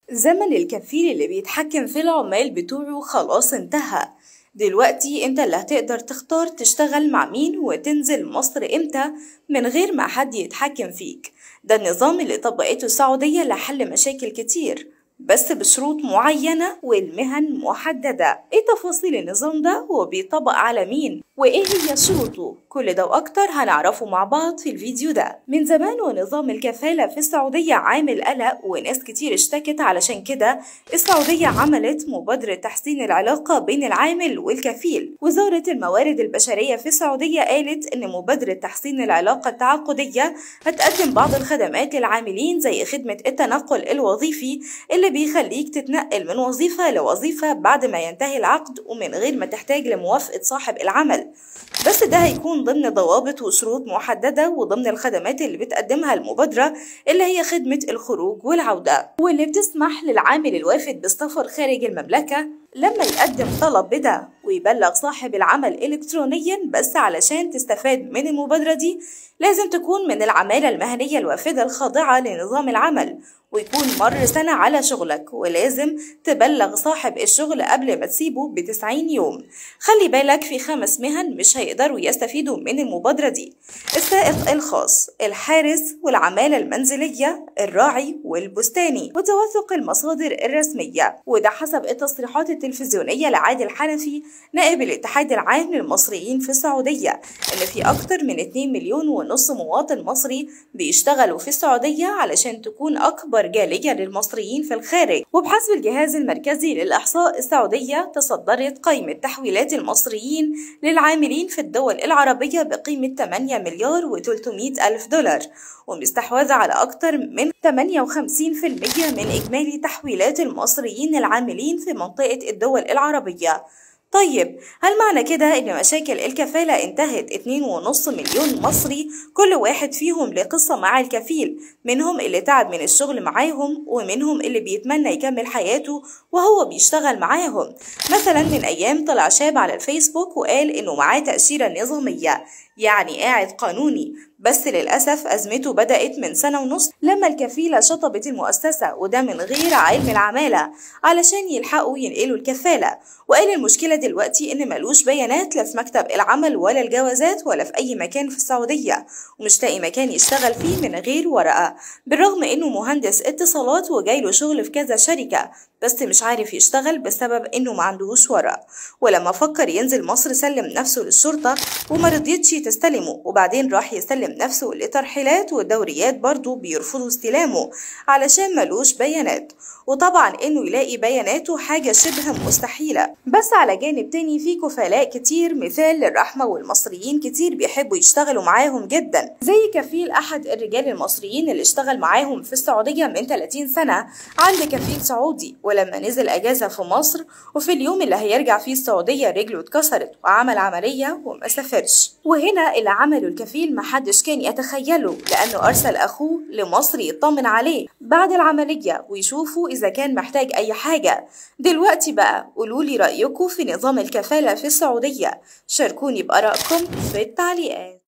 زمن الكفيل اللي بيتحكم في العمال بتوعه خلاص انتهى. دلوقتي انت اللي هتقدر تختار تشتغل مع مين وتنزل مصر امتى من غير ما حد يتحكم فيك. ده النظام اللي طبقته السعودية لحل مشاكل كتير بس بشروط معينة والمهن محددة. ايه تفاصيل النظام ده وبيطبق على مين وايه هي شروطه؟ كل ده واكتر هنعرفه مع بعض في الفيديو ده. من زمان ونظام الكفالة في السعودية عامل قلق وناس كتير اشتكت، علشان كده السعودية عملت مبادرة تحسين العلاقة بين العامل والكفيل. وزارة الموارد البشرية في السعودية قالت ان مبادرة تحسين العلاقة التعاقدية هتقدم بعض الخدمات للعاملين زي خدمة التنقل الوظيفي اللي بيخليك تتنقل من وظيفة لوظيفة بعد ما ينتهي العقد ومن غير ما تحتاج لموافقة صاحب العمل، بس ده هيكون ضمن ضوابط وشروط محددة وضمن الخدمات اللي بتقدمها المبادرة اللي هي خدمة الخروج والعودة، واللي بتسمح للعامل الوافد بالسفر خارج المملكة لما يقدم طلب بده ويبلغ صاحب العمل إلكترونيا. بس علشان تستفاد من المبادرة دي لازم تكون من العمالة المهنية الوافدة الخاضعة لنظام العمل ويكون مر سنة على شغلك، ولازم تبلغ صاحب الشغل قبل ما تسيبه ب90 يوم. خلي بالك في 5 مهن مش هيقدروا يستفيدوا من المبادرة دي: السائق الخاص، الحارس، والعمالة المنزلية، الراعي، والبستاني، وتوثق المصادر الرسمية. وده حسب التصريحات التلفزيونية لعادل حنفي نائب الاتحاد العام للمصريين في السعودية إن في أكتر من 2.5 مليون مواطن مصري بيشتغلوا في السعودية علشان تكون أكبر جالية للمصريين في الخارج. وبحسب الجهاز المركزي للإحصاء السعودية تصدرت قائمة تحويلات المصريين للعاملين في الدول العربية بقيمة 8 مليار و300 ألف دولار، ومستحوذة على أكثر من 58% من إجمالي تحويلات المصريين العاملين في منطقة الدول العربية. طيب هل معنى كده إن مشاكل الكفالة انتهت؟ 2.5 مليون مصري كل واحد فيهم له قصة مع الكفيل، منهم اللي تعب من الشغل معاهم ومنهم اللي بيتمنى يكمل حياته وهو بيشتغل معاهم. مثلا من أيام طلع شاب على الفيسبوك وقال إنه معاه تأشيرة نظامية، يعني قاعد قانوني، بس للأسف أزمته بدأت من 1.5 سنة لما الكفيلة شطبت المؤسسة، وده من غير علم العمالة علشان يلحقوا ينقلوا الكفالة. وقال المشكلة دلوقتي إن ملوش بيانات لا في مكتب العمل ولا الجوازات ولا في أي مكان في السعودية، ومش لاقي مكان يشتغل فيه من غير ورقة، بالرغم إنه مهندس اتصالات وجايله شغل في كذا شركة، بس مش عارف يشتغل بسبب إنه ما عندوش ورق. ولما فكر ينزل مصر سلم نفسه للشرطة وما رضيتش تستلمه، وبعدين راح يسلم نفسه لترحيلات والدوريات برضه بيرفضوا استلامه علشان ملوش بيانات، وطبعا إنه يلاقي بياناته حاجة شبه مستحيلة. بس على جانب تاني في كفلاء كتير مثال للرحمة، والمصريين كتير بيحبوا يشتغلوا معاهم جدا، زي كفيل أحد الرجال المصريين اللي اشتغل معاهم في السعودية من 30 سنة عند كفيل سعودي، ولما نزل أجازة في مصر وفي اليوم اللي هيرجع فيه السعودية رجله اتكسرت وعمل عملية وما سافرش. وهنا اللي عمله الكفيل محدش كان يتخيله، لأنه أرسل أخوه لمصر يطمن عليه بعد العملية ويشوفوا إذا كان محتاج أي حاجة. دلوقتي بقى قولولي رأيكم في نظام الكفالة في السعودية، شاركوني بآرائكم في التعليقات.